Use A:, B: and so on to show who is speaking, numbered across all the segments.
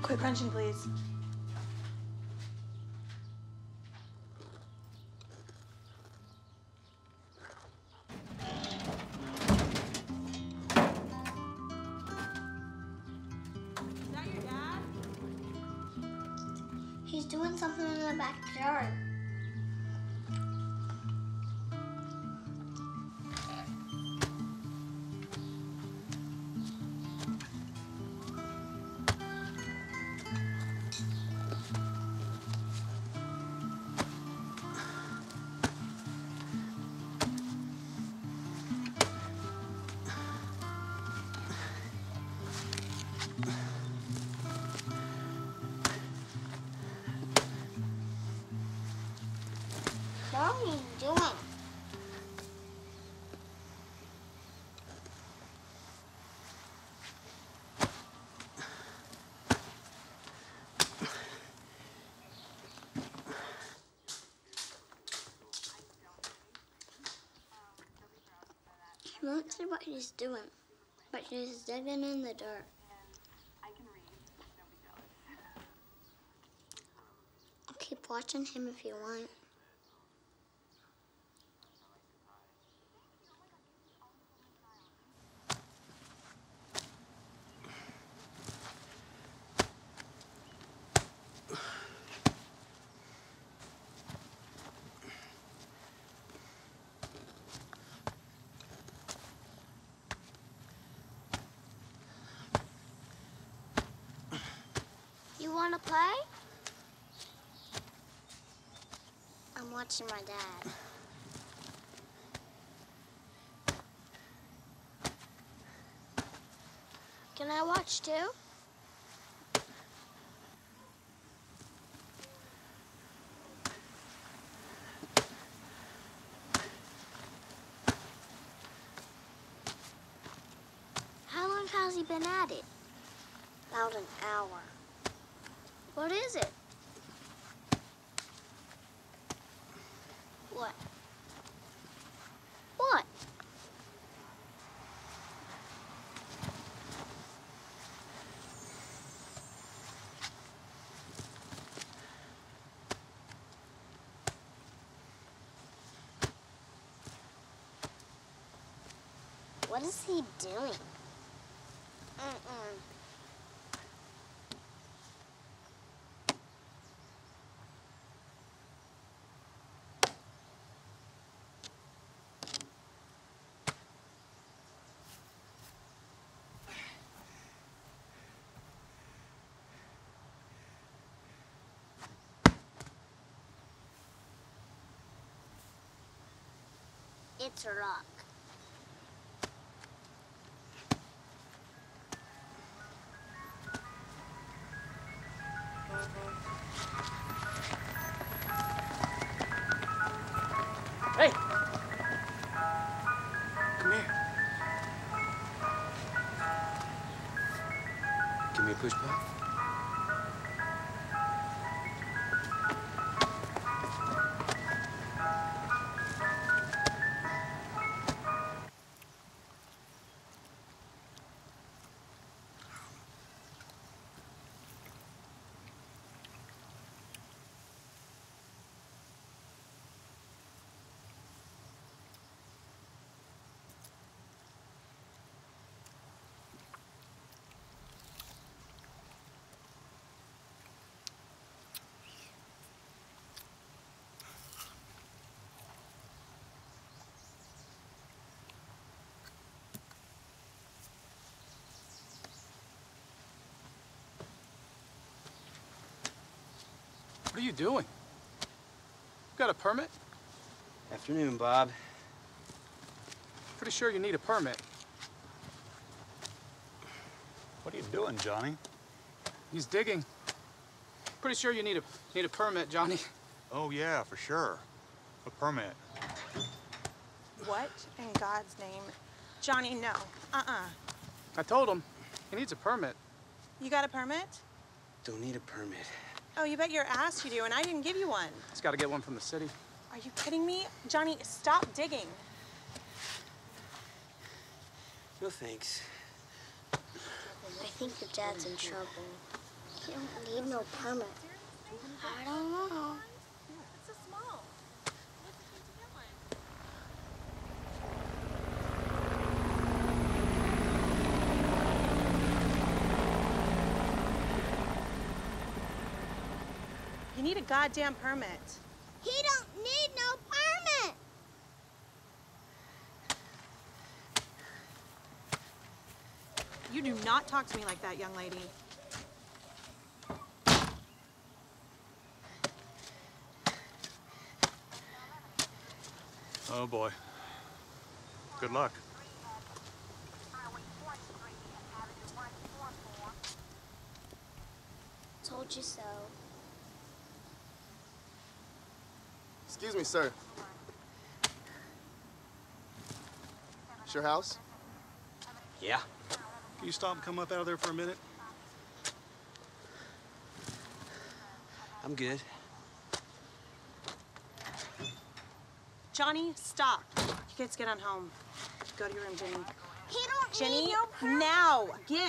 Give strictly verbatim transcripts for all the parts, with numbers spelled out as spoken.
A: Quit crunching, please.
B: He's doing something in the backyard. What are you doing? She won't see what he's doing, but she's digging in the dirt. I'll keep watching him if you want. You want to play? I'm watching my dad. Can I watch too? How long has he been at it? About an hour. What is it? What? What? What is he doing? Mm-mm. It's a rock.
C: Hey! Come here. Give me a push pop.
D: What are you doing? You got a permit?
C: Afternoon, Bob.
D: Pretty sure you need a permit.
E: What are you doing, Johnny?
D: He's digging. Pretty sure you need a need a permit, Johnny.
E: Oh, yeah, for sure. A permit.
A: What in God's name? Johnny, no. Uh-uh.
D: I told him he needs a permit.
A: You got a permit?
C: Don't need a permit.
A: Oh, you bet your ass you do, and I didn't give you one.
D: He's got to get one from the city.
A: Are you kidding me? Johnny, stop digging.
C: No thanks.
B: I think your dad's in trouble. He don't need no permit. I don't know.
A: It's so small. What's the chance to get one? You need a goddamn permit.
B: He don't need no permit.
A: You do not talk to me like that, young lady.
E: Oh, boy. Good luck.
B: Told you so.
F: Excuse me, sir. It's your house?
C: Yeah.
E: Can you stop and come up out of there for a minute?
C: I'm good.
A: Johnny, stop. You kids get on home. Go to your room, Jenny.
B: He don't
A: Jenny,
B: need no permit.
A: now, get.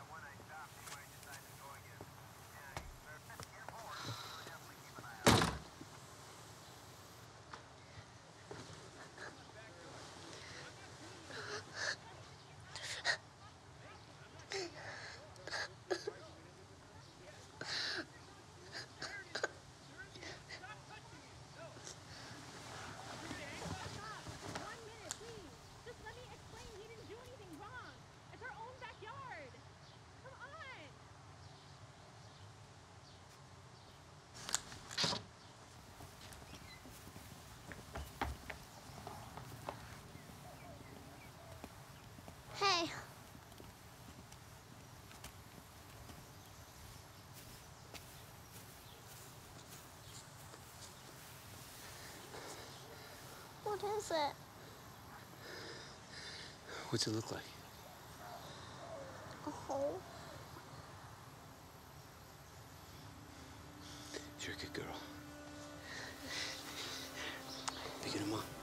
B: Hey. What is it?
C: What's it look like?
B: A hole?
C: You're a good girl. Pick him up.